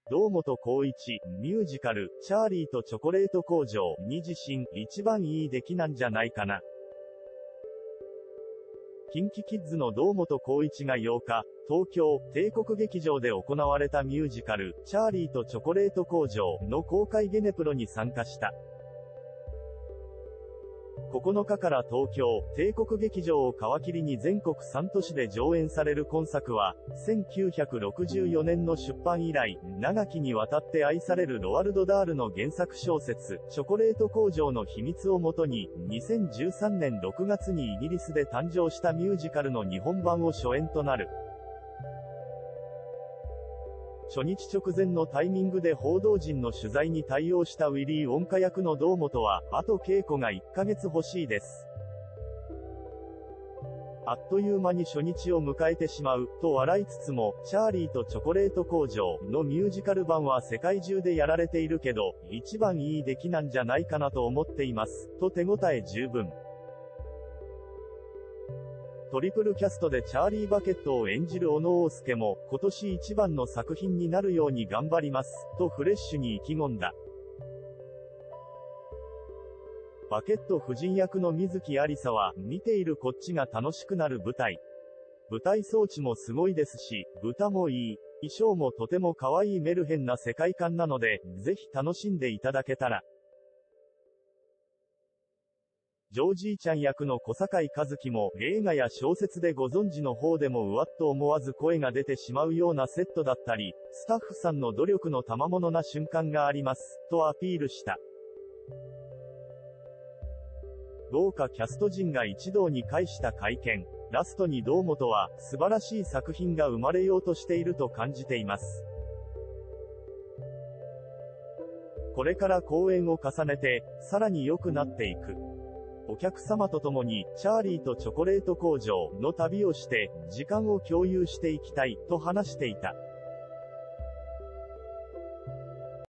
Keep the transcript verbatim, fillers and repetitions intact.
堂本光一、ミュージカル、チャーリーとチョコレート工場に自身、一番いい出来なんじゃないかな。キンキキッズの堂本光一がようか、東京、帝国劇場で行われたミュージカル、チャーリーとチョコレート工場の公開ゲネプロに参加した。ここのかから東京、帝国劇場を皮切りに全国さん都市で上演される今作は、せんきゅうひゃくろくじゅうよねんの出版以来、長きにわたって愛されるロワルド・ダールの原作小説、チョコレート工場の秘密をもとに、にせんじゅうさんねんろくがつにイギリスで誕生したミュージカルの日本版を初演となる。初日直前のタイミングで報道陣の取材に対応したウィリー・ウォンカ役の堂本は、あと稽古がいっかげつ欲しいです。あっという間に初日を迎えてしまう、と笑いつつも、チャーリーとチョコレート工場のミュージカル版は世界中でやられているけど、一番いい出来なんじゃないかなと思っています、と手応え十分。トリプルキャストでチャーリー・バケットを演じる小野陽介も、今年一番の作品になるように頑張ります、とフレッシュに意気込んだ。バケット夫人役の水木有沙は、見ているこっちが楽しくなる舞台。舞台装置もすごいですし、歌もいい。衣装もとても可愛いメルヘンな世界観なので、ぜひ楽しんでいただけたら。ジョージーちゃん役の小堺一樹も、映画や小説でご存知の方でもうわっと思わず声が出てしまうようなセットだったり、スタッフさんの努力の賜物な瞬間があります、とアピールした。豪華キャスト陣が一堂に会した会見。ラストに堂本は、素晴らしい作品が生まれようとしていると感じています。これから公演を重ねて、さらに良くなっていく。お客様と共に、チャーリーとチョコレート工場の旅をして、時間を共有していきたい、と話していた。